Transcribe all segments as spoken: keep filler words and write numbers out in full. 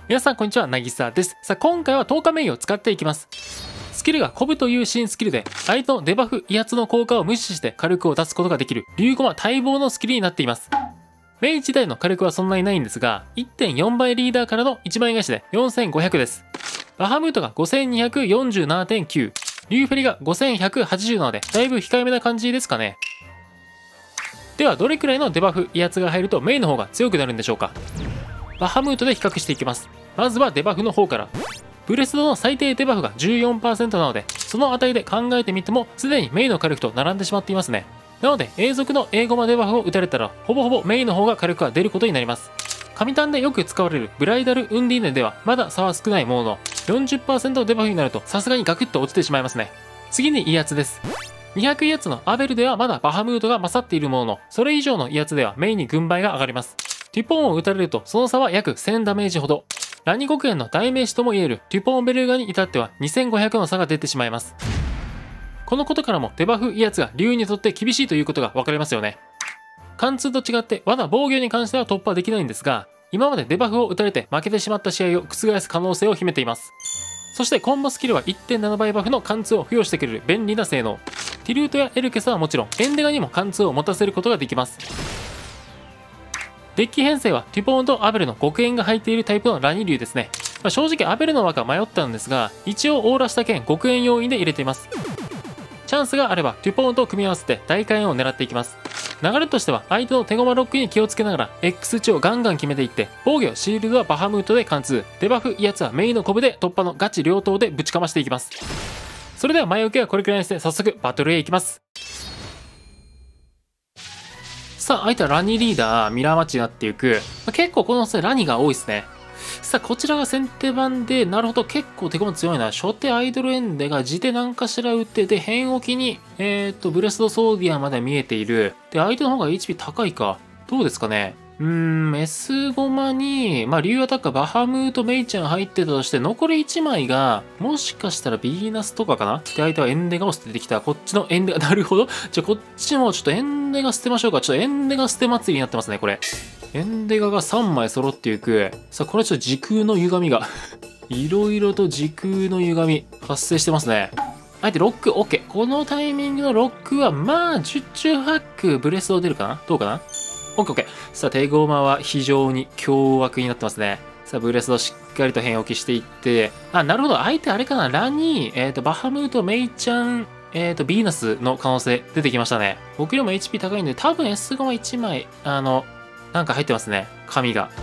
皆さんこんにちは、なぎさです。さあ今回はとおかメインを使っていきます。スキルがコブという新スキルで相手のデバフ威圧の効果を無視して火力を出すことができる竜駒待望のスキルになっています。メイ自体の火力はそんなにないんですが いってんよん 倍リーダーからのいちまい返しでよんせんごひゃくです。バハムートが ごせんにひゃくよんじゅうななてんきゅう、 リューフェリが ごせんひゃくはちじゅうななでだいぶ控えめな感じですかね。ではどれくらいのデバフ威圧が入るとメイの方が強くなるんでしょうか。バハムートで比較していきます。まずはデバフの方から。ブレスドの最低デバフが じゅうよんパーセント なので、その値で考えてみてもすでにメイの火力と並んでしまっていますね。なので永続の英語マデバフを打たれたらほぼほぼメイの方が火力が出ることになります。神タンでよく使われるブライダルウンディーネではまだ差は少ないものの よんじゅっパーセント のデバフになるとさすがにガクッと落ちてしまいますね。次に威圧です。にひゃく威圧のアベルではまだバハムートが勝っているものの、それ以上の威圧ではメイに軍配が上がります。テュポンを打たれるとその差は約せんダメージほど。ラニ国園の代名詞ともいえるテュポンベルガに至ってはにせんごひゃくの差が出てしまいます。このことからもデバフ威圧が竜にとって厳しいということが分かりますよね。貫通と違って罠防御に関しては突破できないんですが、今までデバフを打たれて負けてしまった試合を覆す可能性を秘めています。そしてコンボスキルは いってんなな 倍バフの貫通を付与してくれる便利な性能。ティルートやエルケスはもちろんエンデガにも貫通を持たせることができます。デッキ編成はテュポンとアベルの極縁が入っているタイプのラニ竜ですね。まあ、正直アベルの枠は迷ったんですが、一応オーラした剣極縁要因で入れています。チャンスがあればテュポンと組み合わせて大火炎を狙っていきます。流れとしては相手の手駒ロックに気をつけながら エックス値をガンガン決めていって、防御シールドはバハムートで貫通、デバフ威圧はメイのコブで突破のガチ両刀でぶちかましていきます。それでは前置きはこれくらいにして早速バトルへ行きます。さあ相手はラニリーダーミラーマッチになっていく。まあ、結構この際ラニが多いですね。さあこちらが先手番で、なるほど結構手駒強いな。初手アイドルエンデが地手何かしら打ってで変置きにえー、っとブレスドソーディアまで見えている。で相手の方が エイチピー 高いかどうですかね。うーん エスご マにまあ竜アタッカーバハムートメイちゃん入ってたとして、残りいちまいがもしかしたらビーナスとかかな。で相手はエンデガを捨ててきた。こっちのエンデガなるほど。じゃあこっちもちょっとエンデガ捨てましょうか。ちょっとエンデガ捨て祭りになってますねこれ。エンデガがさんまい揃っていく。さあこれちょっと時空の歪みがいろいろと時空の歪み発生してますね。あえてロック OK。 このタイミングのロックはまあ十中八九ブレスを出るかな。どうかな。 OKOK。 さあ手駒は非常に凶悪になってますね。さあブレスをしっかりと変置きしていって、あなるほど相手あれかな。ラニー、えーとバハムートメイちゃんえーとビーナスの可能性出てきましたね。僕よりも エイチピー 高いんで多分 エスご はいちまいあのなんか入ってますね紙が。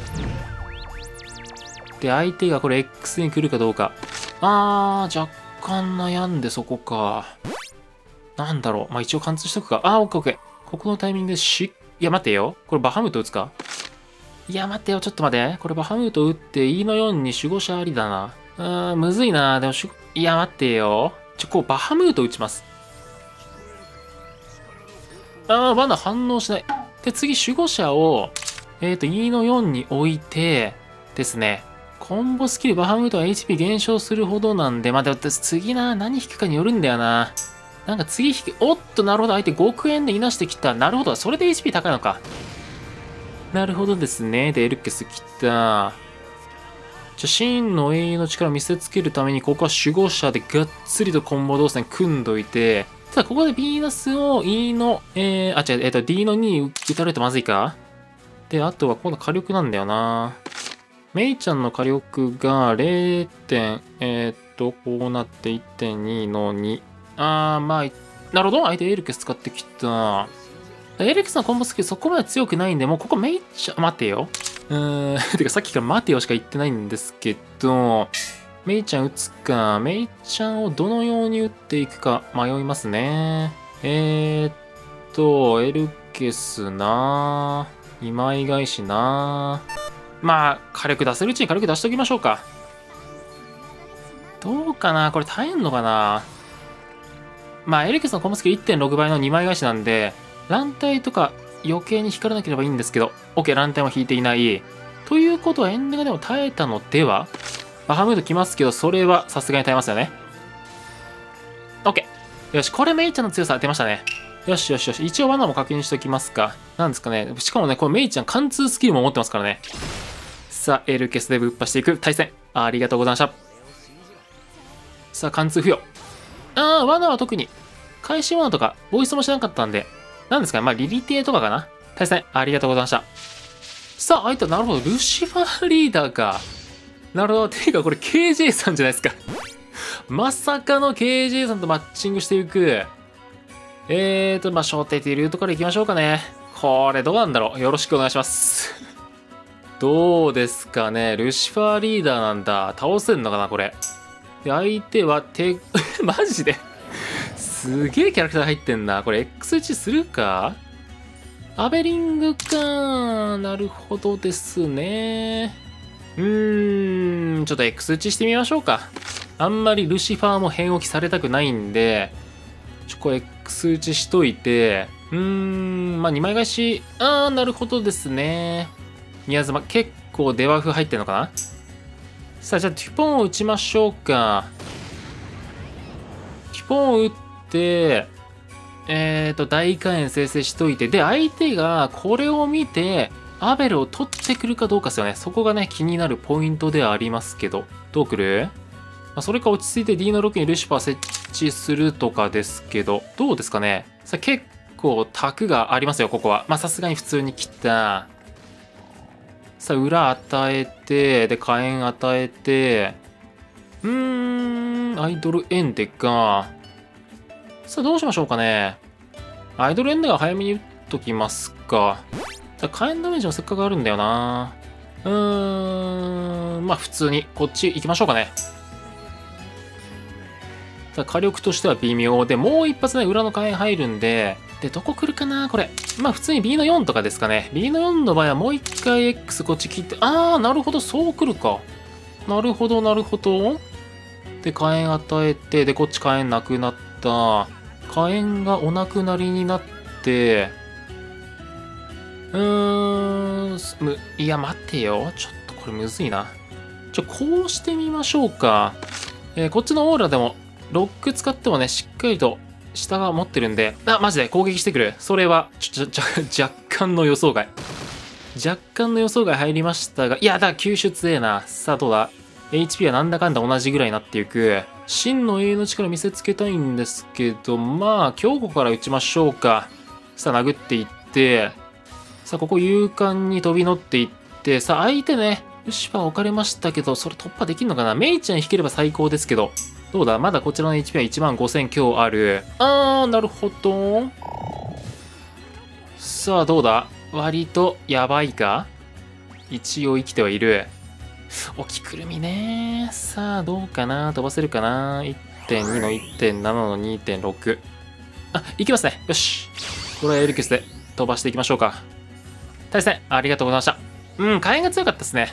で相手がこれ X に来るかどうか。あー若干悩んでそこか。なんだろう。まあ一応貫通しとくか。あーオッケーオッケー。ここのタイミングでしいや待ってよ。これバハムート打つか。いや待ってよちょっと待って。これバハムート打って イー のよんに守護者ありだな。うーんむずいな。でも守護いや待ってよ。ちょこうバハムート打ちます。あー罠反応しない。で次守護者をえっと イー のよんに置いてですね、コンボスキルバハムートは エイチピー 減少するほどなんで、まあ、でも次な何引くかによるんだよな。なんか次引く、おっとなるほど相手極円でいなしてきた。なるほどそれで エイチピー 高いのか。なるほどですね。でエルケス来た。じゃあ真の英雄の力を見せつけるためにここは守護者でがっつりとコンボ動線組んどいて、ただここでビーナスを イー の、えー、あ、違う、えっと ディー のに打たれるとまずいか。で、あとは今度火力なんだよな。メイちゃんの火力が れい. 点、えー、っと、こうなって いってんに のに。あー、まあ、なるほど。相手エルケス使ってきた。エルケスのコンボスキルそこまで強くないんで、もうここメイちゃん、待てよ。うーん、てかさっきから待てよしか言ってないんですけど、メイちゃん打つか。メイちゃんをどのように打っていくか迷いますね。えー、っと、エルケスなぁ。にまい返しなぁ。まあ、火力出せるうちに火力出しときましょうか。どうかなこれ耐えんのかな。まあ、エルケスのコンボスキル いってんろく 倍のにまい返しなんで、乱体とか余計に光らなければいいんですけど、OK、乱体も引いていない。ということはエンデガでも耐えたのでは。バハムート来ますけど、それはさすがに耐えますよね。OK。よし、これメイちゃんの強さ出ましたね。よしよしよし。一応罠も確認しておきますか。なんですかね。しかもね、これメイちゃん貫通スキルも持ってますからね。 さあ、エルケスでぶっ破していく対戦。ありがとうございました。さあ、貫通付与。あー、罠は特に、会心罠とか、ボイスもしなかったんで、なんですかね、まあ、リリティとかかな。対戦、ありがとうございました。さあ、相手はなるほど、ルシファーリーダーか。なるほど。ていうか、これ ケージェー さんじゃないですか。まさかの ケージェー さんとマッチングしていく。えーと、まあ、小手というルートから行きましょうかね。これどうなんだろう。よろしくお願いします。どうですかね。ルシファーリーダーなんだ。倒せんのかな、これ。で、相手は手、マジですげえキャラクター入ってんな。これ エックスいち するか？アベリングか。なるほどですね。うーん、ちょっと エックスいち してみましょうか。あんまりルシファーも変置きされたくないんで、ちょ、これ エックスいち しといて、うーん、まあにまい返し、あー、なるほどですね。宮妻、結構デバフ入ってんのかな。さあ、じゃあテュポンを打ちましょうか。テュポンを打って、えーと、大火炎生成しといて、で、相手がこれを見て、アベルを取ってくるかどうかですよね。そこがね、気になるポイントではありますけど。どうくる？まあ、それか落ち着いて ディー のろくにルシファー設置するとかですけど、どうですかね。さあ、結構、卓がありますよ、ここは。まあ、さすがに普通に切った。さあ、裏与えて、で、火炎与えて、うーん、アイドルエンデか。さあ、どうしましょうかね。アイドルエンデが早めに打っときますか。さあ、火炎ダメージもせっかくあるんだよな。うーん、まあ普通にこっち行きましょうかね。さあ、火力としては微妙で、もう一発ね、裏の火炎入るんで、で、どこ来るかなこれ。まあ普通に ビー のよんとかですかね。ビー のよんの場合はもう一回 X こっち切って、あー、なるほど、そう来るか。なるほど、なるほど。で、火炎与えて、で、こっち火炎なくなった。火炎がお亡くなりになって、うーん、む、いや、待てよ。ちょっとこれむずいな。ちょ、こうしてみましょうか。えー、こっちのオーラでも、ロック使ってもね、しっかりと下が持ってるんで、あ、マジで攻撃してくる。それは、ちょ、ちょ、若干の予想外。若干の予想外入りましたが、いや、だから救出強えな。さあ、どうだ？ エイチピー はなんだかんだ同じぐらいになっていく。真の永遠の力見せつけたいんですけど、まあ、強固から打ちましょうか。さあ、殴っていって、さあ、ここ勇敢に飛び乗っていって、さあ、相手ね、ルシファー置かれましたけど、それ突破できるのかな？メイちゃん引ければ最高ですけど、どうだ？まだこちらの エイチピー はいちまんごせん強ある。あー、なるほど。さあ、どうだ？割とやばいか？一応生きてはいる。置きくるみね。さあ、どうかな？飛ばせるかな？ いってんに の いってんなな の にてんろく。あ、いきますね。よし。これはエルキスで飛ばしていきましょうか。対戦、ありがとうございました。うん、火炎が強かったですね。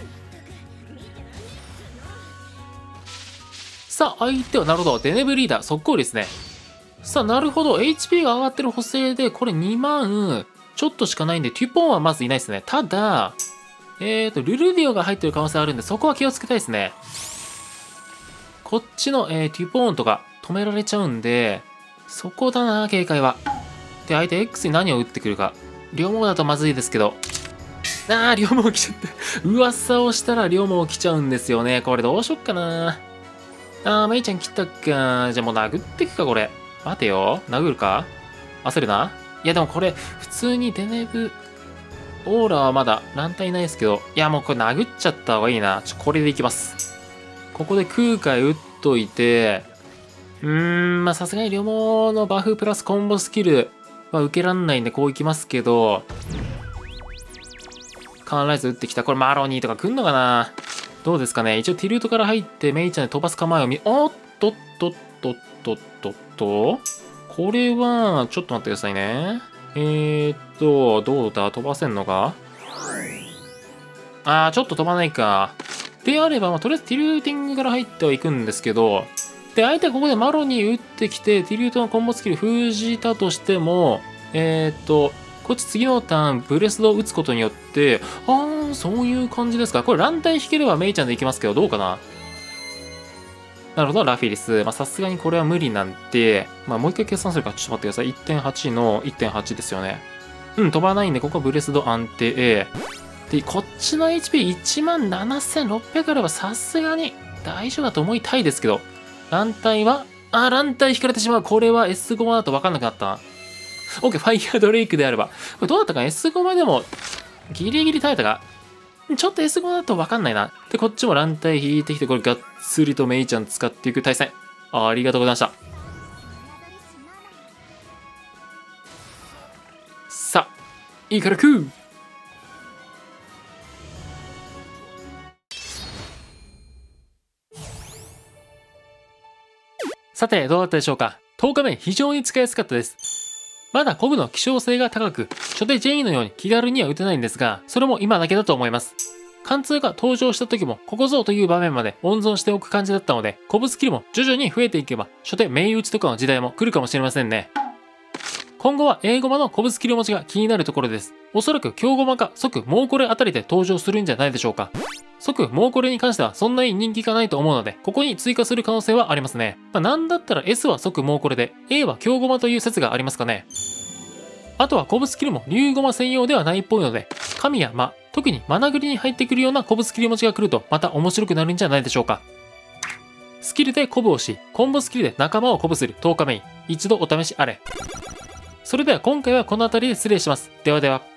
さあ、相手はなるほど。デネブリーダー、速攻ですね。さあ、なるほど。エイチピー が上がってる補正で、これにまんちょっとしかないんで、テュポンはまずいないですね。ただ、えーと、ルルディオが入ってる可能性あるんで、そこは気をつけたいですね。こっちの、えー、テュポーンとか止められちゃうんで、そこだな、警戒は。で、相手 X に何を打ってくるか。両毛だとまずいですけど。あー、両毛来ちゃった。噂をしたら両毛来ちゃうんですよね。これどうしよっかな。あー、メイちゃん切ったか。じゃあもう殴ってくか、これ。待てよ。殴るか？焦るな。いや、でもこれ、普通にデネブ、オーラはまだ乱体ないですけど、いや、もうこれ殴っちゃった方がいいな。ちょ、これでいきます。ここで空海打っといて、うーん、まあさすがに両毛のバフプラスコンボスキルは受けらんないんでこういきますけど、カーンライズ打ってきた。これマロニーとか来んのかな？どうですかね。一応ティルトから入ってメイちゃんで飛ばす構えを見、おっとっとっとっとっとっと。これは、ちょっと待ってくださいね。えーっと、どうだ？飛ばせんのか？あー、ちょっと飛ばないか。であれば、まあ、とりあえずティルティングから入ってはいくんですけど、で、相手はここでマロに打ってきて、ティルトのコンボスキル封じたとしても、えーっと、こっち次のターン、ブレスドを打つことによって、あー、そういう感じですか。これ乱体引ければメイちゃんでいきますけど、どうかな？なるほど、ラフィリス。まあ、さすがにこれは無理なんで、まあ、もう一回計算するから、ちょっと待ってください。いってんはち の いってんはち ですよね。うん、飛ばないんで、ここはブレスド安定。 で、こっちの エイチピーいちまんななせんろっぴゃく あればさすがに大丈夫だと思いたいですけど、乱体は、あ、乱体引かれてしまう。これは エスご だと分かんなくなったな。OK、ファイヤードレイクであれば。これどうだったかな？ エスご でもギリギリ耐えたか？ちょっと エスご だと分かんないな。で、こっちも乱体引いてきて、これがっつりとメイちゃん使っていく対戦。ありがとうございました。さあ、いいから食う。さて、どうだったでしょうか？とおかめ非常に使いやすかったです。まだコブの希少性が高く、初手ジェインのように気軽には打てないんですが、それも今だけだと思います。貫通が登場した時も、ここぞという場面まで温存しておく感じだったので、コブスキルも徐々に増えていけば、初手名打ちとかの時代も来るかもしれませんね。今後は英ゴマのコブスキル持ちが気になるところです。おそらく強ゴマか即モーコレあたりで登場するんじゃないでしょうか。即モーコレに関してはそんなに人気がないと思うので、ここに追加する可能性はありますね。まあ、なんだったら エス は即モーコレで、A は強ゴマという説がありますかね。あとはコブスキルも竜ゴマ専用ではないっぽいので、神や魔、特にマナグリに入ってくるようなコブスキル持ちが来るとまた面白くなるんじゃないでしょうか。スキルでコブをし、コンボスキルで仲間をコブするとおかメイン、一度お試しあれ。それでは今回はこの辺りで失礼します。ではでは。